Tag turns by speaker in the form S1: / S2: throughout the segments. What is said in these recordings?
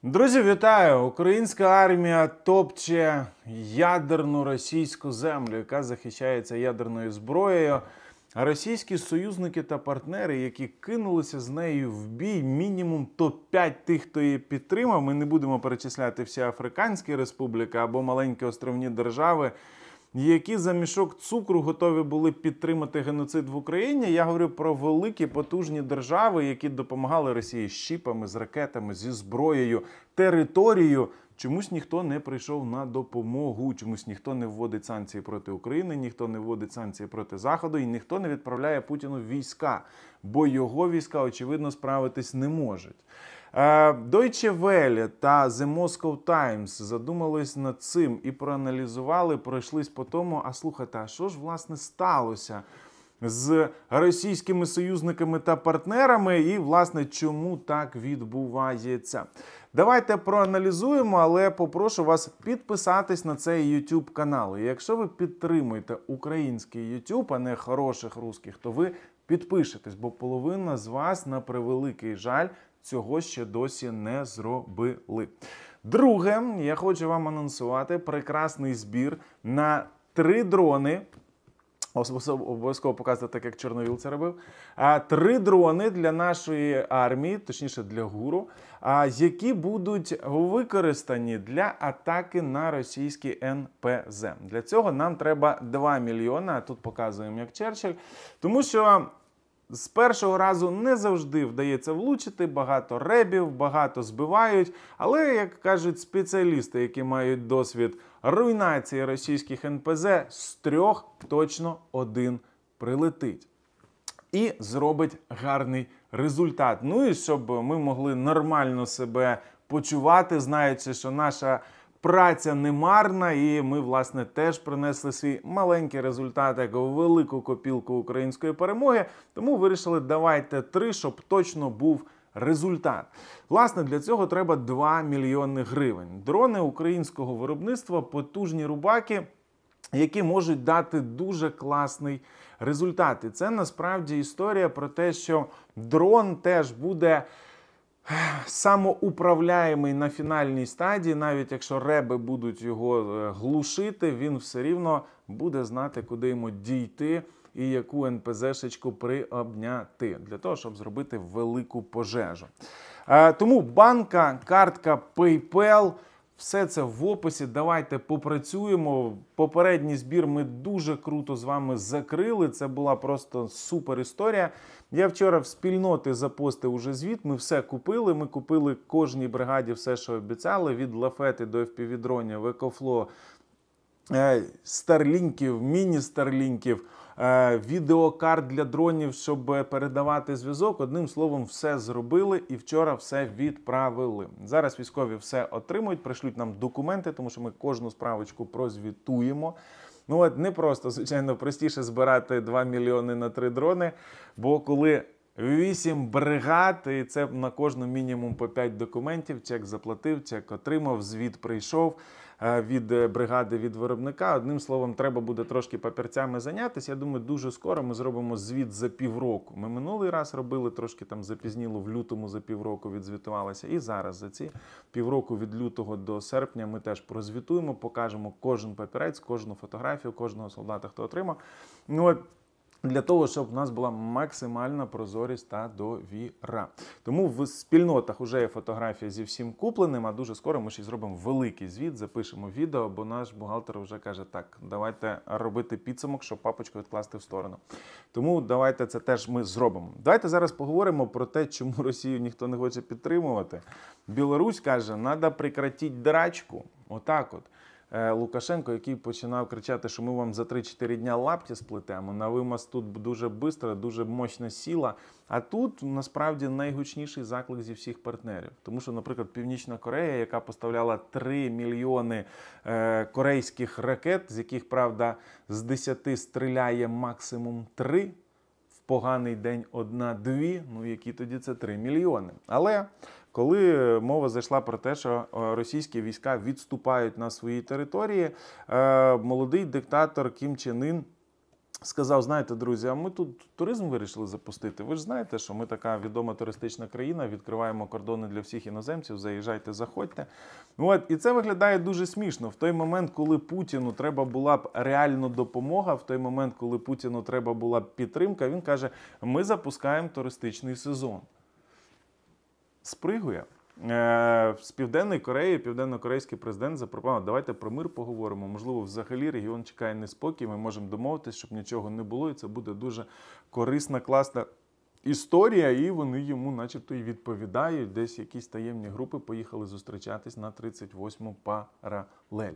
S1: Друзі, вітаю! Українська армія топче ядерну російську землю, яка захищається ядерною зброєю. А російські союзники та партнери, які кинулися з нею в бій, мінімум топ-5 тих, хто її підтримав. Ми не будемо перечисляти всі африканські республіки або маленькі островні держави, які за мішок цукру готові були підтримати геноцид в Україні. Я говорю про великі потужні держави, які допомагали Росії з чіпами, з ракетами, зі зброєю, територією. Чомусь ніхто не прийшов на допомогу, чомусь ніхто не вводить санкції проти України, ніхто не вводить санкції проти Заходу і ніхто не відправляє Путіну війська, бо його війська, очевидно, справитись не можуть. Deutsche Welle та The Moscow Times задумались над цим і проаналізували, пройшлись по тому, а слухайте, а що ж власне сталося з російськими союзниками та партнерами і, власне, чому так відбувається. Давайте проаналізуємо, але попрошу вас підписатись на цей YouTube канал. І якщо ви підтримуєте український YouTube, а не хороших русських, то ви підпишетесь, бо половина з вас, на превеликий жаль, цього ще досі не зробили. Друге, я хочу вам анонсувати прекрасний збір на 3 дрони. Обов'язково показувати так, як Чорновіл це робив. 3 дрони для нашої армії, точніше для ГУРу, які будуть використані для атаки на російські НПЗ. Для цього нам треба 2 мільйони, а тут показуємо як Черчилль, тому що з першого разу не завжди вдається влучити, багато ребів, багато збивають, але, як кажуть спеціалісти, які мають досвід руйнації російських НПЗ, з 3 точно 1 прилетить. І зробить гарний результат. Ну і щоб ми могли нормально себе почувати, знаючи, що наша праця не марна, і ми, власне, теж принесли свій маленький результат, як велику копілку української перемоги. Тому вирішили, давайте 3, щоб точно був результат. Власне, для цього треба 2 мільйони гривень. Дрони українського виробництва, потужні рубаки, які можуть дати дуже класний результат. І це насправді історія про те, що дрон теж буде самоуправляємий на фінальній стадії, навіть якщо реби будуть його глушити, він все рівно буде знати, куди йому дійти і яку НПЗ-шечку приобняти, для того, щоб зробити велику пожежу. Тому банка, картка PayPal, все це в описі, давайте попрацюємо. Попередній збір ми дуже круто з вами закрили, це була просто супер історія. Я вчора в спільноти запостив уже звіт, ми все купили, ми купили кожній бригаді все, що обіцяли, від лафети до FPV-дронів, Екофло, старлінків, міні-старлінків, відеокарт для дронів, щоб передавати зв'язок. Одним словом, все зробили і вчора все відправили. Зараз військові все отримують, пришлють нам документи, тому що ми кожну справочку прозвітуємо. Ну от не просто, звичайно, простіше збирати 2 мільйони на 3 дрони, бо коли 8 бригад, і це на кожну мінімум по 5 документів, чек заплатив, чек отримав, звіт прийшов від бригади, від виробника. Одним словом, треба буде трошки папірцями зайнятися. Я думаю, дуже скоро ми зробимо звіт за півроку. Ми минулий раз робили, трошки там запізніло, в лютому за півроку відзвітувалися. І зараз за ці півроку від лютого до серпня ми теж прозвітуємо, покажемо кожен папірець, кожну фотографію, кожного солдата, хто отримав. Ну, от, для того, щоб в нас була максимальна прозорість та довіра. Тому в спільнотах вже є фотографія зі всім купленим, а дуже скоро ми ще зробимо великий звіт, запишемо відео, бо наш бухгалтер вже каже, так, давайте робити підсумок, щоб папочку відкласти в сторону. Тому давайте це теж ми зробимо. Давайте зараз поговоримо про те, чому Росію ніхто не хоче підтримувати. Білорусь каже, треба прекратити драчку. Отак от. Лукашенко, який починав кричати, що ми вам за 3-4 дня лапті сплетемо, на вимаз тут дуже швидко, дуже мощна сила. А тут, насправді, найгучніший заклик зі всіх партнерів. Тому що, наприклад, Північна Корея, яка поставляла 3 мільйони корейських ракет, з яких, правда, з 10 стріляє максимум 3, в поганий день 1-2, ну які тоді це 3 мільйони. Але коли мова зайшла про те, що російські війська відступають на свої території, молодий диктатор Кім Чен Ін сказав, знаєте, друзі, а ми тут туризм вирішили запустити. Ви ж знаєте, що ми така відома туристична країна, відкриваємо кордони для всіх іноземців, заїжджайте, заходьте. І це виглядає дуже смішно. В той момент, коли Путіну треба була б реально допомога, в той момент, коли Путіну треба була б підтримка, він каже, ми запускаємо туристичний сезон. Спригує. З Південної Кореї південно-корейський президент запропонував, давайте про мир поговоримо. Можливо, взагалі регіон чекає неспокій, ми можемо домовитися, щоб нічого не було, і це буде дуже корисна, класна історія, і вони йому начебто і відповідають. Десь якісь таємні групи поїхали зустрічатись на 38-му паралель.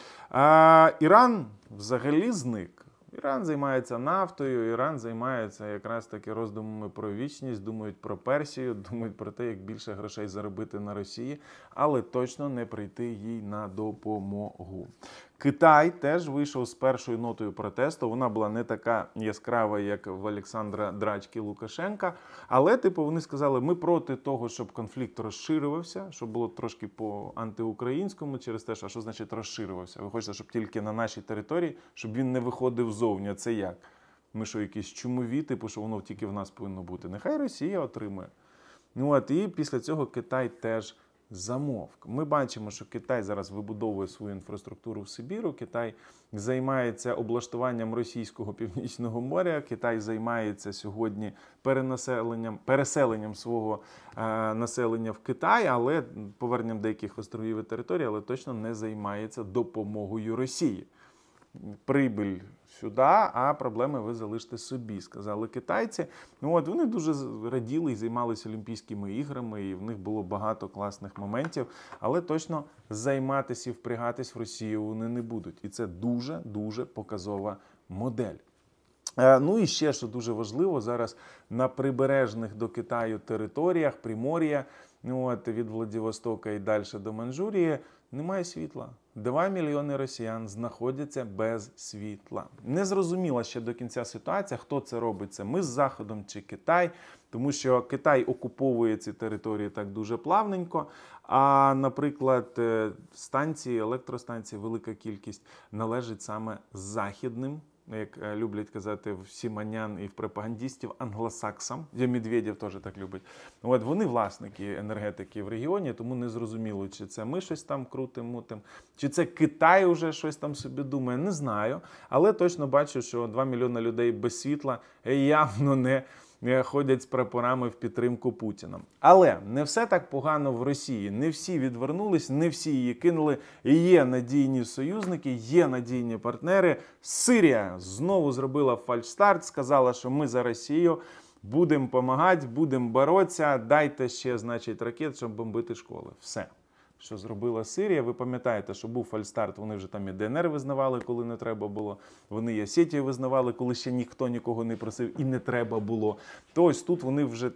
S1: Іран взагалі зник. Іран займається нафтою, Іран займається якраз таки роздумами про вічність, думають про Персію, думають про те, як більше грошей заробити на Росії, але точно не прийти їй на допомогу. Китай теж вийшов з першою нотою протесту. Вона була не така яскрава, як в Олександра Драчки Лукашенка, але вони сказали, ми проти того, щоб конфлікт розширювався, щоб було трошки по-антиукраїнському через те, що значить розширювався. Ви хочете, щоб тільки на нашій території, щоб він не виходив ззовні. Це як? Ми що, якісь чумові, що воно тільки в нас повинно бути? Нехай Росія отримує. І після цього Китай теж замовк. Ми бачимо, що Китай зараз вибудовує свою інфраструктуру в Сибіру, Китай займається облаштуванням російського Північного моря, Китай займається сьогодні переселенням свого населення в Китай, але поверненням деяких островів і територій, але точно не займається допомогою Росії. Прибиль сюди, а проблеми ви залиште собі, сказали китайці. Вони дуже раділи і займалися Олімпійськими іграми, і в них було багато класних моментів, але точно займатися і впрягатись в Росію вони не будуть. І це дуже-дуже показова модель. І ще, що дуже важливо, зараз на прибережних до Китаю територіях, Примор'я, від Владивостока і далі до Манчжурії, немає світла. 2 мільйони росіян знаходяться без світла. Не зрозуміла ще до кінця ситуація, хто це робить. Це ми з Заходом чи Китай, тому що Китай окуповує ці території так дуже плавненько, а, наприклад, станції, електростанції, велика кількість належить саме західним, як люблять казати в сіманян і в пропагандистів, англосаксам. Медведєв теж так любить. Вони власники енергетики в регіоні, тому не зрозуміло, чи це ми щось там крутим-мутим, чи це Китай вже щось там собі думає, не знаю. Але точно бачу, що 2 мільйони людей без світла явно не ходять з прапорами в підтримку Путіна. Але не все так погано в Росії. Не всі відвернулись, не всі її кинули. Є надійні союзники, є надійні партнери. Сирія знову зробила фальшстарт, сказала, що ми за Росію будемо допомагати, будемо боротися, дайте ще, ракет, щоб бомбити школи. Все. Що зробила Сирія. Ви пам'ятаєте, що був фальстарт, вони вже там і ДНР визнавали, коли не треба було. Вони і Осетію визнавали, коли ще ніхто нікого не просив і не треба було. То ось тут вони вже,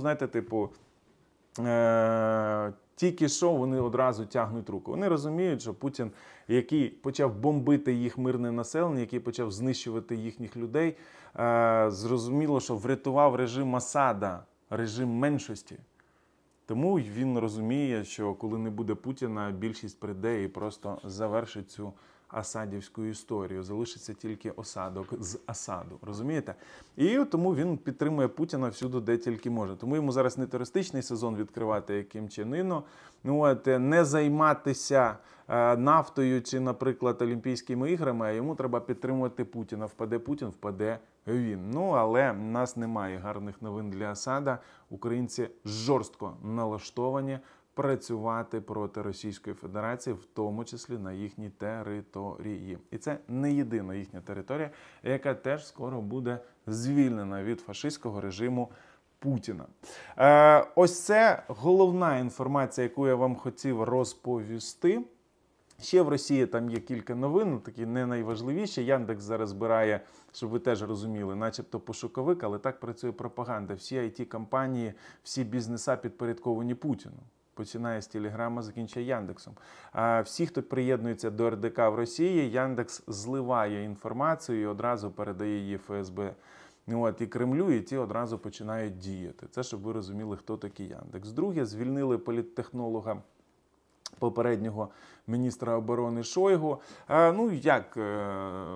S1: тільки що вони одразу тягнуть руку. Вони розуміють, що Путін, який почав бомбити їх мирне населення, який почав знищувати їхніх людей, зрозуміло, що врятував режим Асада, режим меншості. Тому він розуміє, що коли не буде Путіна, більшість прийде і просто завершить цю асадівську історію. Залишиться тільки осадок з Асаду. Розумієте? І тому він підтримує Путіна всюди, де тільки може. Тому йому зараз не туристичний сезон відкривати, як Кім Чен Іну, не займатися нафтою чи, наприклад, Олімпійськими іграми, а йому треба підтримувати Путіна. Впаде Путін, впаде він. Але в нас немає гарних новин для Асада. Українці жорстко налаштовані працювати проти Російської Федерації, в тому числі на їхній території. І це не єдина їхня територія, яка теж скоро буде звільнена від фашистського режиму Путіна. Ось це головна інформація, яку я вам хотів розповісти. Ще в Росії там є кілька новин, такі не найважливіші. Яндекс зараз збирає, щоб ви теж розуміли, начебто пошуковик, але так працює пропаганда. Всі IT-компанії, всі бізнеса підпорядковані Путіну. Починає з Телеграма, закінчує Яндексом. А всі, хто приєднується до РДК в Росії, Яндекс зливає інформацію і одразу передає її ФСБ. І Кремлю, і ті одразу починають діяти. Це, щоб ви розуміли, хто такий Яндекс. Друге, звільнили політтехнолога, попереднього міністра оборони Шойгу.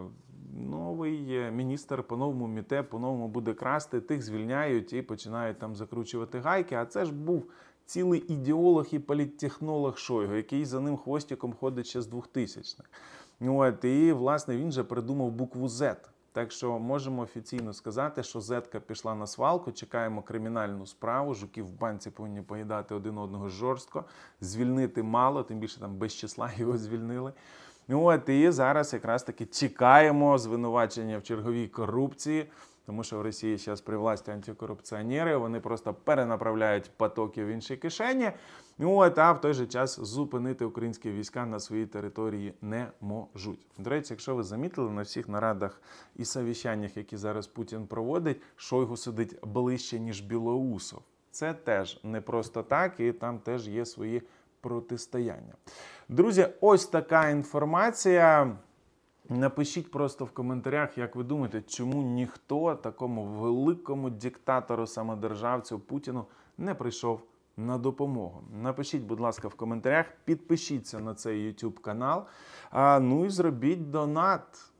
S1: новий міністр по-новому міте, по-новому буде красти, тих звільняють і починають там закручувати гайки. А це ж був цілий ідеолог і політтехнолог Шойгу, який за ним хвостиком ходить ще з 2000-х. І, власне, він же придумав букву Z. Так що можемо офіційно сказати, що Зетка пішла на свалку, чекаємо кримінальну справу, жуки в банці повинні поїдати один одного жорстко, звільнити мало, тим більше там без числа його звільнили. І зараз якраз таки чекаємо звинувачення в черговій корупції, тому що в Росії зараз при власті антикорупціонери, вони просто перенаправляють потоки в інші кишені, а в той же час зупинити українські війська на своїй території не можуть. До речі, якщо ви замітили, на всіх нарадах і совіщаннях, які зараз Путін проводить, Шойгу сидить ближче, ніж Білоусов. Це теж не просто так, і там теж є свої протистояння. Друзі, ось така інформація. Напишіть просто в коментарях, як ви думаєте, чому ніхто такому великому диктатору, самодержавцю Путіну не прийшов на допомогу. Напишіть, будь ласка, в коментарях, підпишіться на цей YouTube канал, і зробіть донат.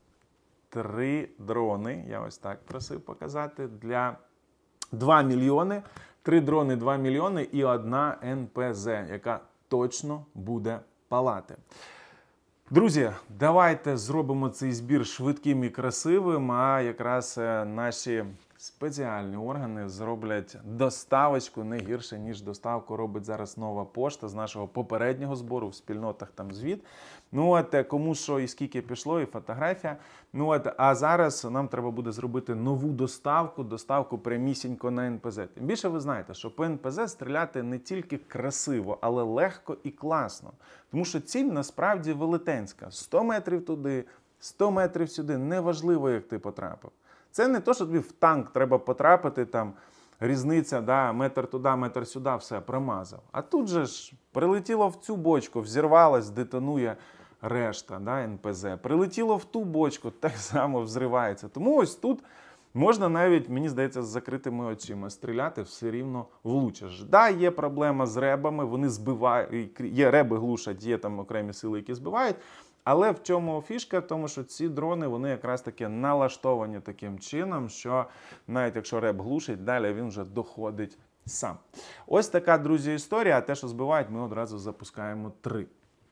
S1: 3 дрони, я ось так просив показати, для 2 мільйони, 3 дрони 2 мільйони і 1 НПЗ, яка точно буде палати. Друзі, давайте зробимо цей збір швидким і красивим, а якраз наші спеціальні органи зроблять доставочку не гірше, ніж доставку робить зараз Нова Пошта з нашого попереднього збору, в спільнотах там звіт. Кому що і скільки пішло, і фотографія. А зараз нам треба буде зробити нову доставку прямісінько на НПЗ. Тим більше ви знаєте, що по НПЗ стріляти не тільки красиво, але легко і класно. Тому що ціль насправді велетенська. 100 метрів туди, 100 метрів сюди, неважливо, як ти потрапив. Це не то, що тобі в танк треба потрапити, там різниця, метр туди, метр сюди, все, промазав. А тут же ж прилетіло в цю бочку, взірвалась, детонує решта, НПЗ. Прилетіло в ту бочку, так само взривається. Тому ось тут можна навіть, мені здається, з закритими очима стріляти, все рівно влучиш. Є проблема з ребами, вони збивають, є реби глушать, є там окремі сили, які збивають. Але в чому фішка? В тому, що ці дрони, вони якраз таки налаштовані таким чином, що навіть якщо реб глушить, далі він вже доходить сам. Ось така, друзі, історія. А те, що збивають, ми одразу запускаємо 3.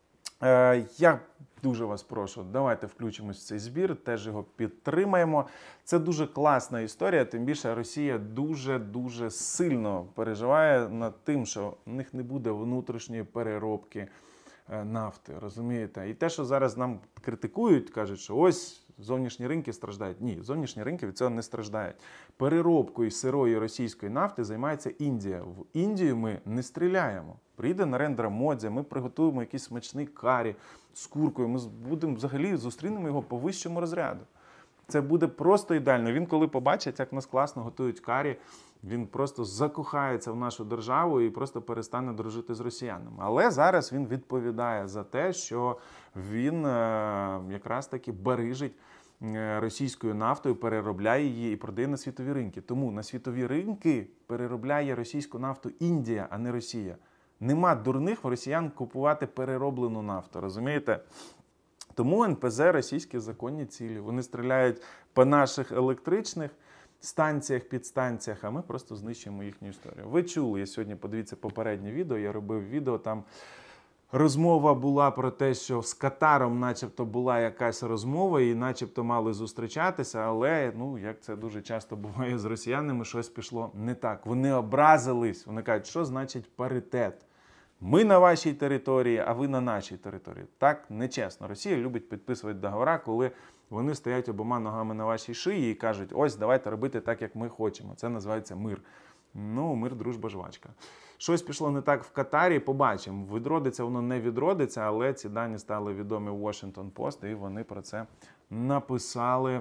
S1: Я дуже вас прошу, давайте включимось в цей збір, теж його підтримаємо. Це дуже класна історія, тим більше Росія дуже сильно переживає над тим, що в них не буде внутрішньої переробки нафти, розумієте? І те, що зараз нам критикують, кажуть, що ось зовнішні ринки страждають. Ні, зовнішні ринки від цього не страждають. Переробкою сирої російської нафти займається Індія. В Індію ми не стріляємо. Прийде Нарендра Моді, ми приготуємо якийсь смачний карі з куркою, ми будемо взагалі зустрінемо його по вищому розряду. Це буде просто ідеально. Він коли побачить, як нас класно готують карі, він просто закохається в нашу державу і просто перестане дружити з росіянами. Але зараз він відповідає за те, що він якраз таки барижить російською нафтою, переробляє її і продає на світові ринки. Тому на світові ринки переробляє російську нафту Індія, а не Росія. Нема дурних в росіян купувати перероблену нафту, розумієте? Тому НПЗ російські законні цілі. Вони стріляють по наших електричних станціях, підстанціях, а ми просто знищуємо їхню історію. Ви чули, я сьогодні, подивіться попереднє відео, я робив відео, там розмова була про те, що з Катаром начебто була якась розмова і начебто мали зустрічатися, але, як це дуже часто буває з росіянами, щось пішло не так. Вони образились, вони кажуть, що значить паритет? Ми на вашій території, а ви на нашій території. Так нечесно. Росія любить підписувати договори, коли вони стоять обома ногами на вашій шиї і кажуть, ось, давайте робити так, як ми хочемо. Це називається мир. Мир, дружба, жвачка. Щось пішло не так в Катарі, побачимо. Відродиться воно, не відродиться, але ці дані стали відомі в Washington Post, і вони про це написали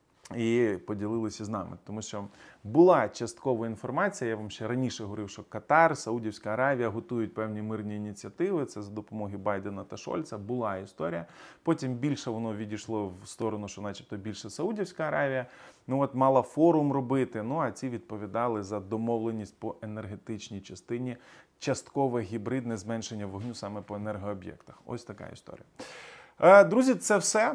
S1: і поділилися з нами. Тому що була часткова інформація, я вам ще раніше говорив, що Катар, Саудівська Аравія готують певні мирні ініціативи, це за допомоги Байдена та Шольца, була історія. Потім більше воно відійшло в сторону, що начебто більше Саудівська Аравія, мала форум робити, а ці відповідали за домовленість по енергетичній частині, часткове гібридне зменшення вогню саме по енергооб'єктах. Ось така історія. Друзі, це все.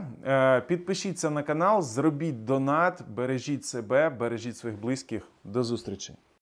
S1: Підпишіться на канал, зробіть донат, бережіть себе, бережіть своїх близьких. До зустрічі!